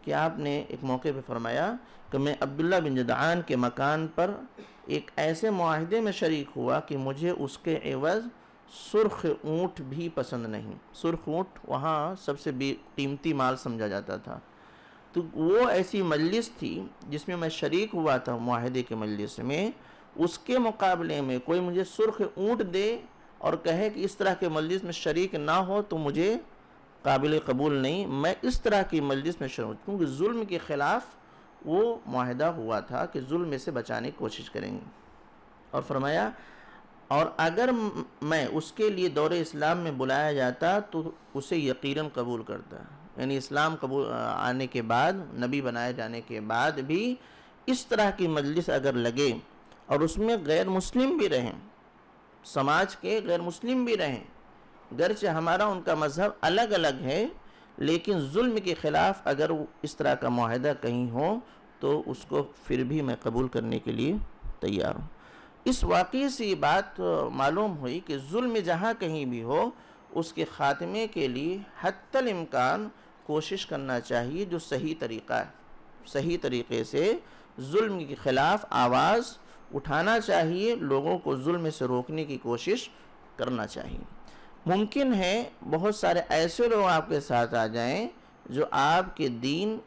کہ آپ نے ایک موقع پہ فرمایا کہ میں عبداللہ بن جدعان کے مکان پر ایک ایسے معاہدے میں شریک ہوا کہ مجھے اس کے عوض سرخ اونٹ بھی پسند نہیں. سرخ اونٹ وہاں سب سے قیمتی مال سمجھا جاتا تھا. تو وہ ایسی مجلس تھی جس میں میں شریک ہوا تھا معاہدے کے مجلس میں، اس کے مقابلے میں کوئی مجھے سرخ اونٹ دے اور کہے کہ اس طرح کے مجلس میں شریک نہ ہو تو مجھے قابل قبول نہیں. میں اس طرح کی مجلس میں شریک، کیونکہ ظلم کے خلاف وہ معاہدہ ہوا تھا کہ ظلم سے بچانے کی کوشش کریں گے. اور فرمایا اور اگر میں اس کے لیے دور اسلام میں بلایا جاتا تو اسے یقیناً قبول کرتا. یعنی اسلام قبول آنے کے بعد، نبی بنائے جانے کے بعد بھی اس طرح کی مجلس اگر لگے اور اس میں غیر مسلم بھی رہیں، سماج کے غیر مسلم بھی رہیں، گرچہ ہمارا ان کا مذہب الگ الگ ہے، لیکن ظلم کے خلاف اگر اس طرح کا معاہدہ کہیں ہو تو اس کو پھر بھی میں قبول کرنے کے لیے تیار ہوں. اس واقعے سے یہ بات معلوم ہوئی کہ ظلم جہاں کہیں بھی ہو اس کے خاتمے کے لیے حتی الامکان کوشش کرنا چاہیے جو صحیح طریقہ ہے. صحیح طریقے سے ظلم کے خلاف آواز اٹھانا چاہیے، لوگوں کو ظلم سے روکنے کی کوشش کرنا چاہیے. ممکن ہے بہت سارے ایسے لوگ آپ کے ساتھ آ جائیں جو آپ کے دین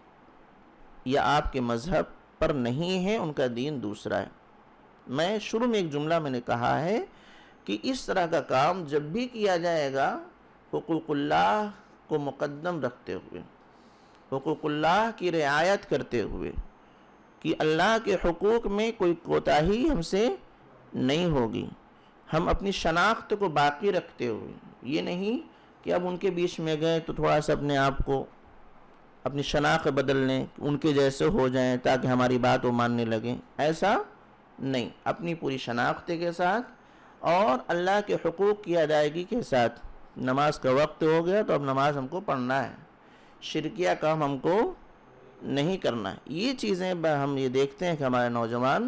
یا آپ کے مذہب پر نہیں ہیں، ان کا دین دوسرا ہے. میں شروع میں ایک جملہ میں نے کہا ہے کہ اس طرح کا کام جب بھی کیا جائے گا حقوق اللہ کو مقدم رکھتے ہوئے، حقوق اللہ کی رعایت کرتے ہوئے کہ اللہ کے حقوق میں کوئی کوتاہی ہم سے نہیں ہوگی، ہم اپنی شناخت کو باقی رکھتے ہوئے، یہ نہیں کہ اب ان کے بیچ میں گئے تو تھوڑا سا اپنے آپ کو اپنی شناخت بدل لیں، ان کے جیسے ہو جائیں تاکہ ہماری بات وہ ماننے لگیں. ایسا نہیں، اپنی پوری شناخت کے ساتھ اور اللہ کے حقوق کی ادائیگی کے ساتھ. نماز کا وقت ہو گیا تو اب نماز ہم کو پڑھنا ہے، شرکیہ کام ہم کو نہیں کرنا ہے. یہ چیزیں ہم یہ دیکھتے ہیں کہ ہمارے نوجوان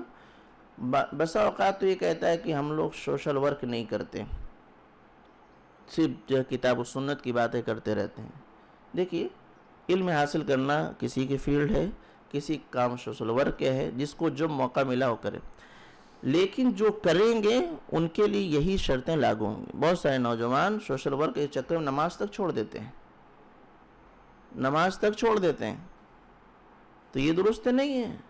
بسا اوقات تو یہ کہتا ہے کہ ہم لوگ سوشل ورک نہیں کرتے، صرف جو کتاب و سنت کی باتیں کرتے رہتے ہیں. دیکھیے علم حاصل کرنا کسی کی فیلڈ ہے، کسی کام سوشل ورک کے ہے، جس کو جو موقع ملا وہ کرے، لیکن جو کریں گے ان کے لیے یہی شرطیں لاگو ہوں گی. بہت سارے نوجوان سوشل ورک کے چکر میں نماز تک چھوڑ دیتے ہیں، نماز تک چھوڑ دیتے ہیں تو یہ درست نہیں ہے.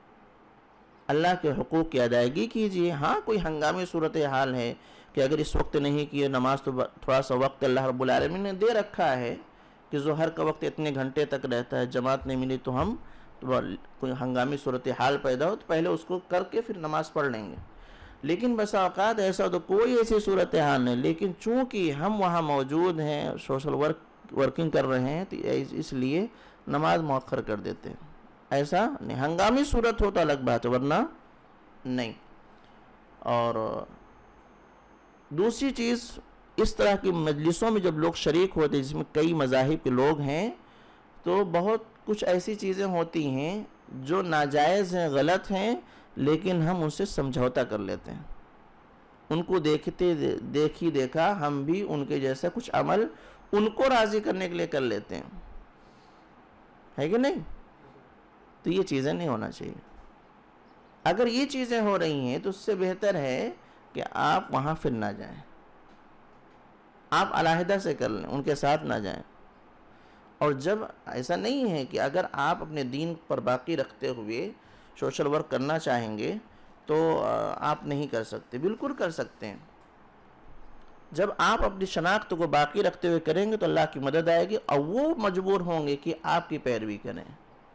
اللہ کے حقوق کی ادائیگی کیجیے. ہاں کوئی ہنگامی صورتحال ہے کہ اگر اس وقت نہیں کیے نماز تو تھوڑا سا وقت اللہ رب العالمین نے دے رکھا ہے کہ ظہر کا وقت اتنے گھنٹے تک رہتا ہے، جماعت نہیں ملی تو ہم کوئی ہنگامی صورتحال پیدا ہو تو پہلے اس کو کر کے پھر نماز پڑھ لیں گے. لیکن بسا اوقات ایسا تو کوئی ایسی صورتحال نہیں، لیکن چونکہ ہم وہاں موجود ہیں، سوشل ورک ورکنگ کر رہے ہیں تو اس لیے نماز مؤخر کر دیتے ہیں. ایسا نہیں، ہنگامی صورت ہو تو الگ بات ہے، ورنہ نہیں. اور دوسری چیز، اس طرح کی مجلسوں میں جب لوگ شریک ہوتے ہیں جس میں کئی مذاہب کے لوگ ہیں تو بہت کچھ ایسی چیزیں ہوتی ہیں جو ناجائز ہیں، غلط ہیں، لیکن ہم ان سے سمجھوتا کر لیتے ہیں. ان کو دیکھتے دیکھی دیکھا ہم بھی ان کے جیسا کچھ عمل ان کو راضی کرنے کے لیے کر لیتے ہیں، ہے کہ نہیں؟ تو یہ چیزیں نہیں ہونا چاہیے. اگر یہ چیزیں ہو رہی ہیں تو اس سے بہتر ہے کہ آپ وہاں پھر نہ جائیں، آپ علیحدہ سے کر لیں، ان کے ساتھ نہ جائیں. اور جب ایسا نہیں ہے کہ اگر آپ اپنے دین پر باقی رکھتے ہوئے سوشل ورک کرنا چاہیں گے تو آپ نہیں کر سکتے، بالکل کر سکتے ہیں. جب آپ اپنی شناخت کو باقی رکھتے ہوئے کریں گے تو اللہ کی مدد آئے گی اور وہ مجبور ہوں گے کہ آپ کی پیروی کریں.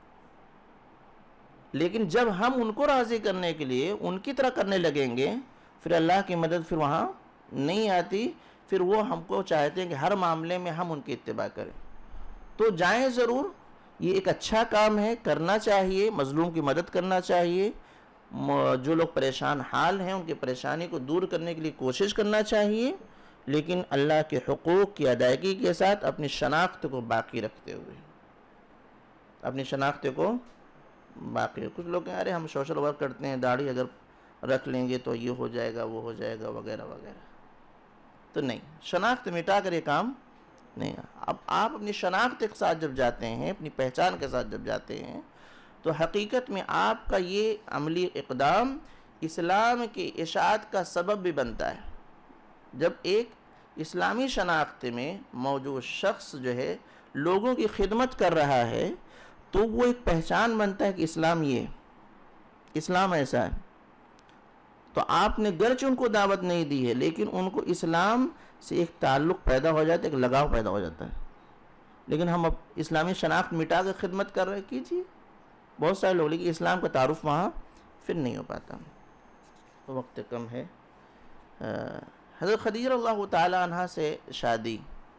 لیکن جب ہم ان کو راضی کرنے کے لیے ان کی طرح کرنے لگیں گے پھر اللہ کی مدد پھر وہاں نہیں آتی. پھر وہ ہم کو چاہتے ہیں کہ ہر معاملے میں ہم ان کی اتباع کریں. تو جائیں ضرور، یہ ایک اچھا کام ہے، کرنا چاہیے، مظلوم کی مدد کرنا چاہیے، جو لوگ پریشان حال ہیں ان کی پریشانی کو دور کرنے کے لیے کوشش کرنا چاہیے، لیکن اللہ کے حقوق کی ادائیگی کے ساتھ اپنی شناخت کو باقی رکھتے ہوئے. اپنی شناخت کو باقی. کچھ لوگ کہیں ارے ہم سوشل ورک کرتے ہیں، داڑھی اگر رکھ لیں گے تو یہ ہو جائے گا وہ ہو جائے گا وغیرہ وغیرہ. تو نہیں، شناخت مٹا کر یہ کام نہیں. اب آپ اپنی شناخت کے ساتھ جب جاتے ہیں، اپنی پہچان کے ساتھ جب جاتے ہیں، تو حقیقت میں آپ کا یہ عملی اقدام اسلام کی اشاعت کا سبب بھی بنتا ہے. جب ایک اسلامی شناخت میں موجود شخص جو ہے لوگوں کی خدمت کر رہا ہے تو وہ ایک پہچان بنتا ہے کہ اسلام یہ ہے، اسلام ایسا ہے. تو آپ نے گرچہ ان کو دعوت نہیں دی ہے لیکن ان کو اسلام سے ایک تعلق پیدا ہو جاتا ہے، ایک لگاؤ پیدا ہو جاتا ہے. لیکن ہم اب اسلامی شناخت مٹا کے خدمت کر رہے کیجیے بہت سارے لوگ، لیکن اسلام کا تعارف وہاں پھر نہیں ہو پاتا. وقت کم ہے. حضرت خدیجہ رضی اللہ تعالی عنہ سے شادی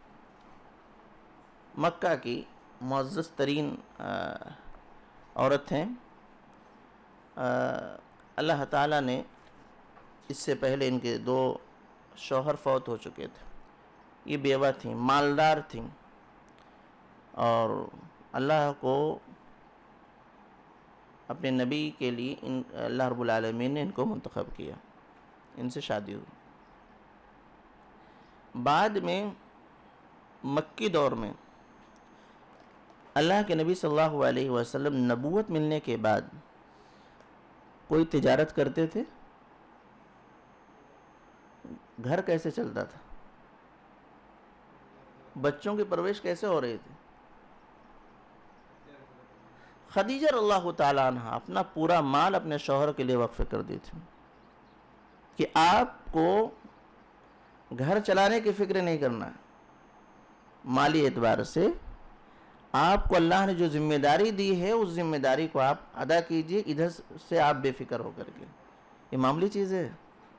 مکہ کی معزز ترین عورت ہیں. اللہ تعالیٰ نے اس سے پہلے ان کے دو شوہر فوت ہو چکے تھے. یہ بیوہ تھیں، مالدار تھیں، اور اللہ کو اپنے نبی کے لیے ان اللہ رب العالمین نے ان کو منتخب کیا. ان سے شادی ہوئی. بعد میں مکی دور میں اللہ کے نبی صلی اللہ علیہ وسلم نبوت ملنے کے بعد کوئی تجارت کرتے تھے؟ گھر کیسے چلتا تھا؟ بچوں کی پرورش کیسے ہو رہی تھی؟ خدیجہ رضی اللہ تعالیٰ عنہ اپنا پورا مال اپنے شوہر کے لیے وقف کر دی تھی کہ آپ کو گھر چلانے کی فکر نہیں کرنا ہے. مالی اعتبار سے آپ کو اللہ نے جو ذمہ داری دی ہے اس ذمہ داری کو آپ ادا کیجئے، ادھر سے آپ بے فکر ہو کر کے. یہ معمولی چیز ہے.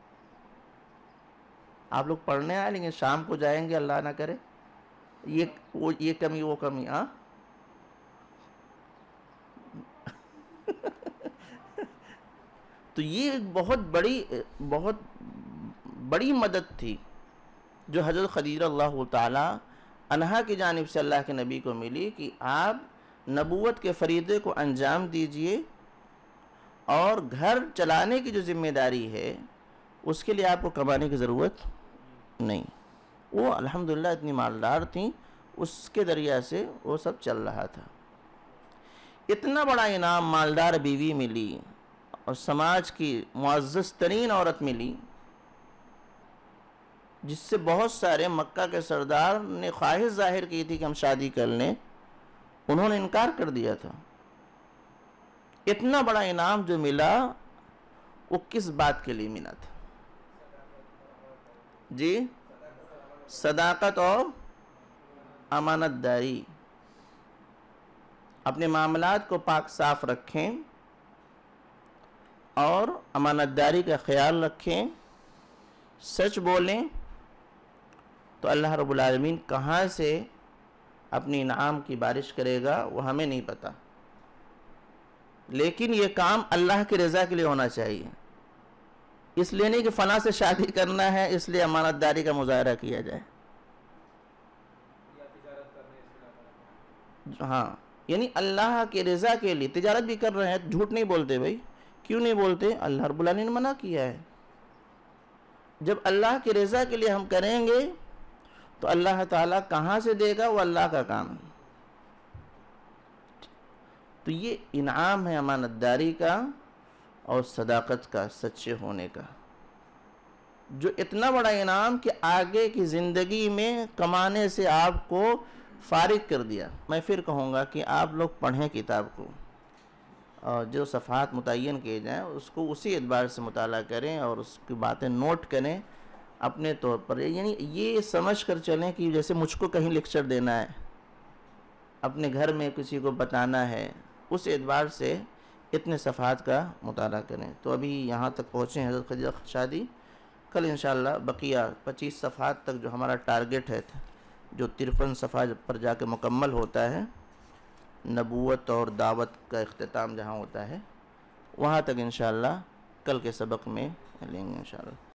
آپ لوگ پڑھنے آئے لیکن شام کو جائیں گے اللہ نہ کرے یہ وہ یہ کمی وہ کمی. ہاں تو یہ ایک بہت بڑی بہت بڑی مدد تھی جو حضرت خدیجہ اللہ تعالی عنہا کی جانب سے اللہ کے نبی کو ملی کہ آپ نبوت کے فریضے کو انجام دیجئے اور گھر چلانے کی جو ذمہ داری ہے اس کے لیے آپ کو کمانے کی ضرورت نہیں. وہ الحمدللہ اتنی مالدار تھیں، اس کے ذریعہ سے وہ سب چل رہا تھا. اتنا بڑا انعام مالدار بیوی ملی اور سماج کی معزز ترین عورت ملی جس سے بہت سارے مکہ کے سردار نے خواہش ظاہر کی تھی کہ ہم شادی کر لیں، انہوں نے انکار کر دیا تھا. اتنا بڑا انعام جو ملا وہ کس بات کے لیے ملا تھا؟ جی صداقت اور امانت داری. اپنے معاملات کو پاک صاف رکھیں اور امانت داری کا خیال رکھیں، سچ بولیں تو اللہ رب العالمین کہاں سے اپنی انعام کی بارش کرے گا وہ ہمیں نہیں پتا. لیکن یہ کام اللہ کی رضا کے لیے ہونا چاہیے، اس لیے نہیں کہ فلاں سے شادی کرنا ہے اس لیے امانت داری کا مظاہرہ کیا جائے. ہاں یعنی اللہ کی رضا کے لیے تجارت بھی کر رہے ہیں، جھوٹ نہیں بولتے بھائی. کیوں نہیں بولتے؟ اللہ رب العالمین نے منع کیا ہے. جب اللہ کی رضا کے لیے ہم کریں گے تو اللہ تعالیٰ کہاں سے دے گا وہ اللہ کا کام ہے. تو یہ انعام ہے امانت داری کا اور صداقت کا، سچے ہونے کا، جو اتنا بڑا انعام کہ آگے کی زندگی میں کمانے سے آپ کو فارغ کر دیا. میں پھر کہوں گا کہ آپ لوگ پڑھیں کتاب کو اور جو صفحات متعین کیے جائیں اس کو اسی اعتبار سے مطالعہ کریں اور اس کی باتیں نوٹ کریں اپنے طور پر. یعنی یہ سمجھ کر چلیں کہ جیسے مجھ کو کہیں لیکچر دینا ہے، اپنے گھر میں کسی کو بتانا ہے، اس اعتبار سے اتنے صفحات کا مطالعہ کریں. تو ابھی یہاں تک پہنچے حضرت خدیجہ شادی. کل انشاءاللہ بقیہ پچیس صفحات تک جو ہمارا ٹارگٹ ہے، جو ترپن صفحہ پر جا کے مکمل ہوتا ہے، نبوت اور دعوت کا اختتام جہاں ہوتا ہے، وہاں تک انشاءاللہ کل کے سبق میں لیں گے انشاءاللہ.